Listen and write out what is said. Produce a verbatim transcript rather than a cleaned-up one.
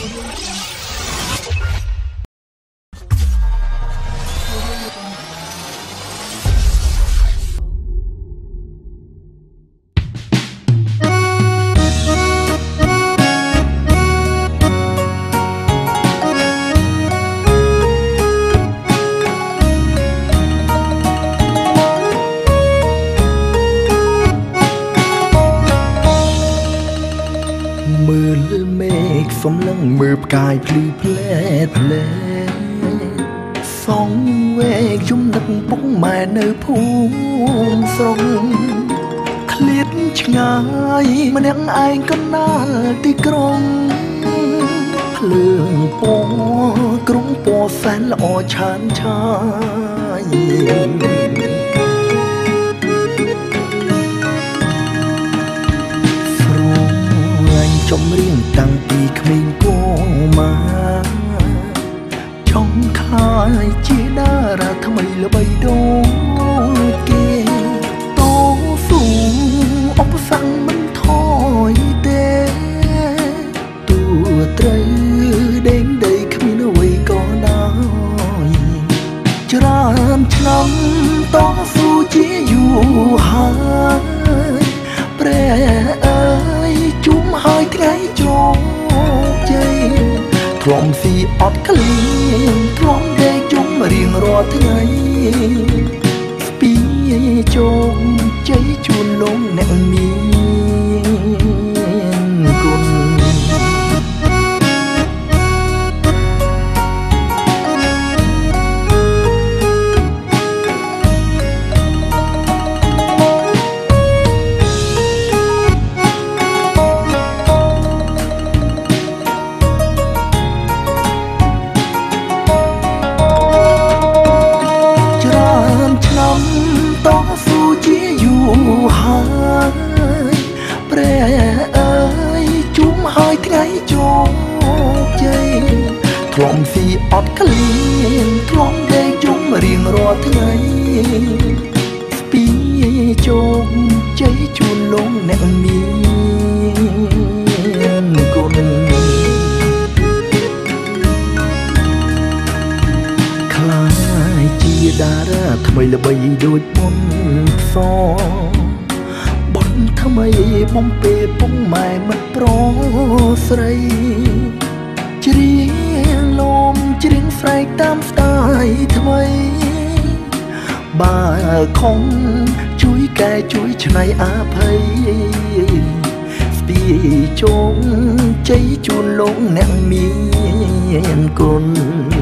សំឡឹងមើលផ្កាយភ្លឺផ្លែផ្លែសងវែកជុំនឹកពុកម៉ែនៅភូមិស្រុកឃ្លាតឆ្ងាយម្នាក់ឯងកណ្ដាលទីក្រុងភ្លើងពណ៌ក្រុងពណ៌សែនល្អឆានឆាយចំរៀងតាំងពីក្មេងកូនមកចង់ខ្លាយជាតារាថ្មីល្បីដូចគេតស៊ូឧបសគ្គមិនថយទេទួត្រូវដេញដីគ្មានអ្វីក៏ដោយច្រើនឆ្នាំតស៊ូជាយូរហើយព្រះអើយជុំហើយថ្ងៃជោគជ័យធ្លំស៊ីអត់ក្លៀងធ្លំដេកជុំរៀងរាល់ថ្ងៃស្ពីជោគជ័យជូនលោកអ្នកមានគុណតស៊ូជាយូរហើយព្រះអើយជុំហើយថ្ងៃជោគជ័យធ្លំស៊ីអត់ក្លៀងធ្លំដេកជុំរៀងរាល់ថ្ងៃស្ពីជោគជ័យជូនលោកអ្នកមានគុណខ្លាយជាតារាថ្មីល្បីដូចបុនសបុនថ្មីបំពេពុកម៉ែមិត្តប្រុសស្រីច្រៀងលំច្រៀងស្រែកតាមស្ទាយថ្មីបើខំជួយកែជួយឆ្នៃអភ័យស្ពីជោគជ័យជូនលោកអ្នកមានគុណ